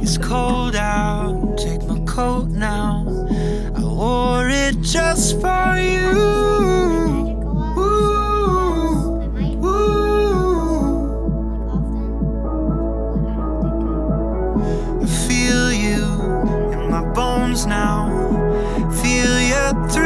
It's cold out, take my coat now. I wore it just for you. Ooh, ooh. I feel you in my bones now. Feel you through